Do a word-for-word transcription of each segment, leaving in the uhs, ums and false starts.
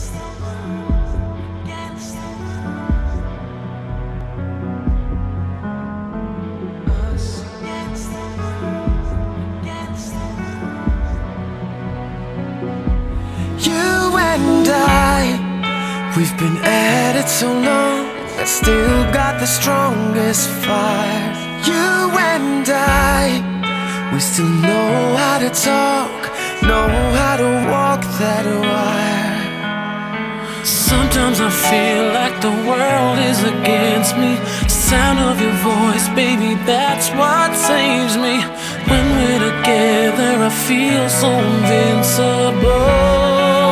You and I, we've been at it so long, I still got the strongest fire. You and I, we still know how to talk, know how to walk that wire. Sometimes I feel like the world is against me. The sound of your voice, baby, that's what saves me. When we're together, I feel so invincible.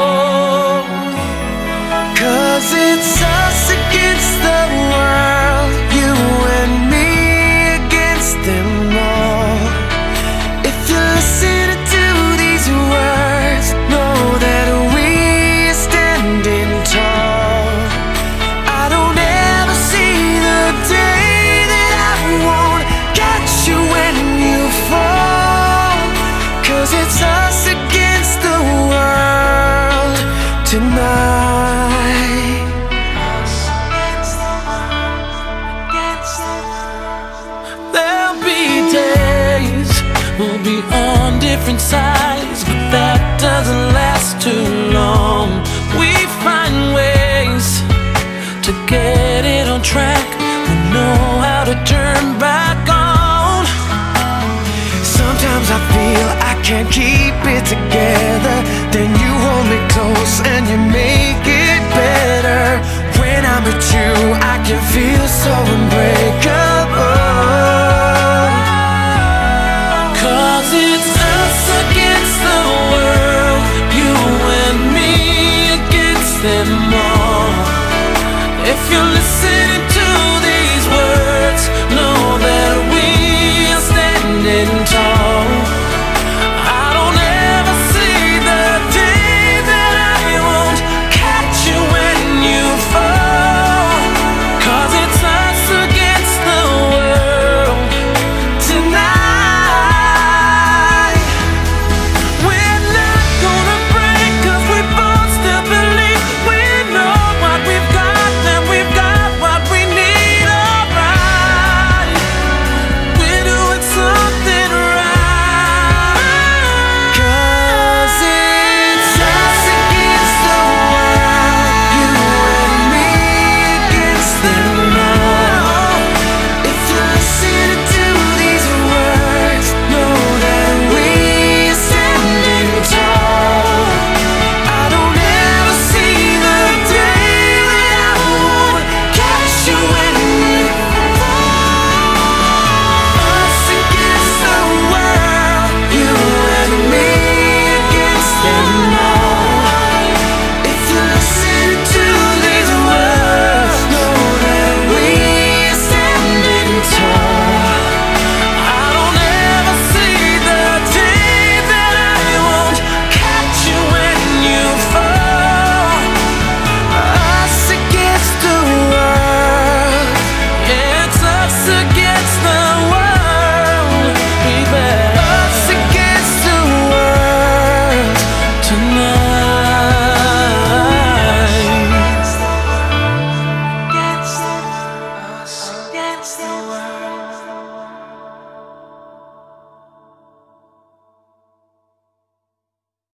Cause it's us against the world, you and me against them all. If you listen to these words, know that we're standing tall. I don't ever see the day that I won't catch you when you fall. Cause it's us against the world tonight. We'll be on different sides, but that doesn't last too long. We find ways to get it on track. We know how to turn back on. Sometimes I feel I can't keep it together, then you hold me close and you make it better. When I'm with you, I can feel so embraced.